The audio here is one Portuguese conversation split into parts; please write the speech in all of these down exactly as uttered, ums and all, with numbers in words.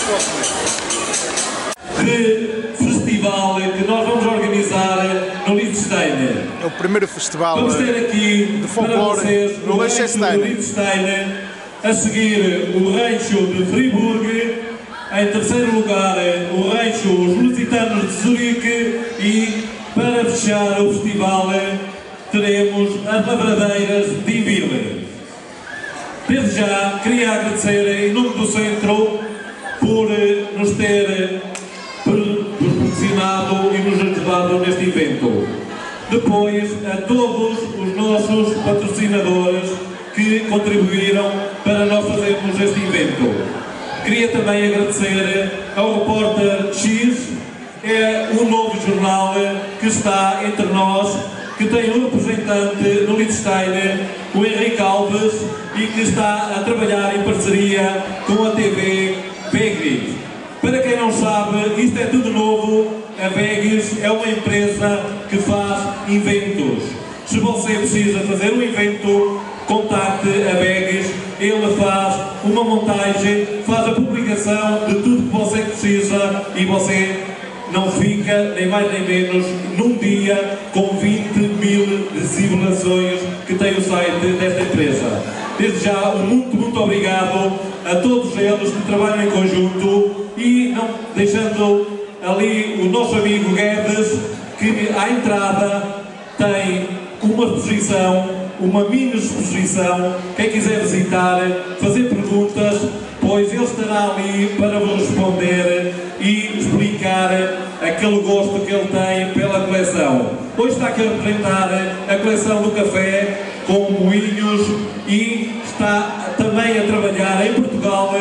de festival que nós vamos organizar no Liechtenstein. É o primeiro festival vamos ter aqui de folclore no Liechtenstein. A seguir o Rancho de Friburgo, em terceiro lugar o Rancho Os Lusitanos de Zurique e para fechar o festival teremos as Lavradeiras de Inville. Desde já queria agradecer em nome do Centro por nos ter proporcionado e nos ajudado neste evento. Depois a todos os nossos patrocinadores que contribuíram para nós fazermos este evento. Queria também agradecer ao Repórter X, é um novo jornal que está entre nós, que tem um representante no Liechtenstein, o Henrique Alves, e que está a trabalhar em parceria com a T V Vegris. Para quem não sabe, isto é tudo novo, a Vegris é uma empresa que faz eventos. Se você precisa fazer um evento, contacte a Vegris, ele faz uma montagem, faz a publicação de tudo que você precisa e você não fica, nem mais nem menos, num dia com vinte mil visualizações que tem o site desta empresa. Desde já, um muito, muito obrigado a todos eles que trabalham em conjunto e não deixando ali o nosso amigo Guedes, que à entrada tem uma exposição, uma mini exposição. Quem quiser visitar, fazer perguntas, pois ele estará ali para vos responder e explicar aquele gosto que ele tem pela coleção. Hoje está aqui a representar a coleção do café com moinhos e está também a trabalhar em Portugal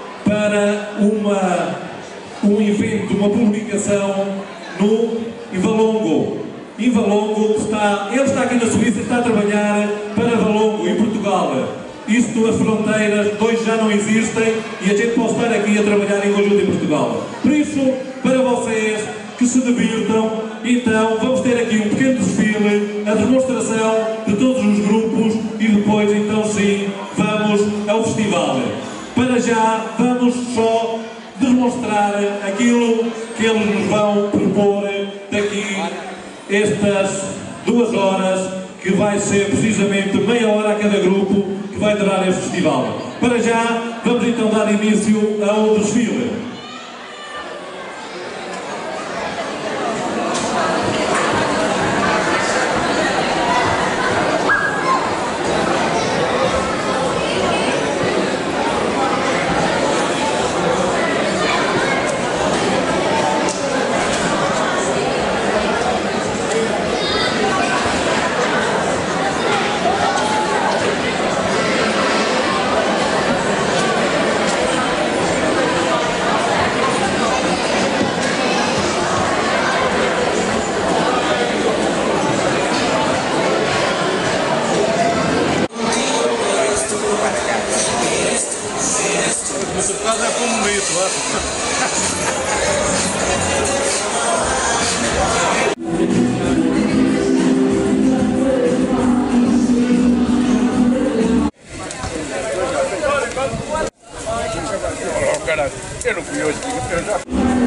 para uma, um evento, uma publicação no Ivalongo. Ivalongo está, ele está aqui na Suíça, está a trabalhar para Valongo, em Portugal. Isto, as fronteiras, dois já não existem e a gente pode estar aqui a trabalhar em conjunto em Portugal. Por isso, para vocês que se divirtam, então vamos ter aqui um pequeno desfile, a demonstração de todos os grupos e depois, então sim, vamos ao festival. Para já, vamos só demonstrar aquilo que eles nos vão propor daqui estas duas horas, que vai ser precisamente meia hora a cada grupo que vai durar este festival. Para já, vamos então dar início ao desfile. Caralho, eu não fui hoje, eu já...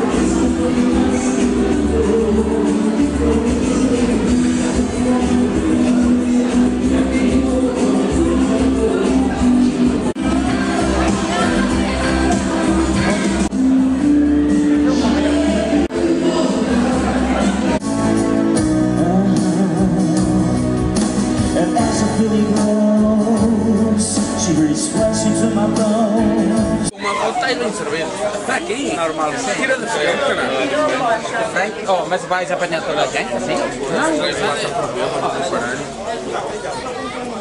Tem cerveja. Está aqui. Normal. Tira do seu, caralho. Oh, mas vais apanhar toda a gente assim? Não.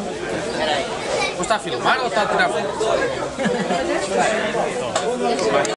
Você está a filmar ou está a tirar foto?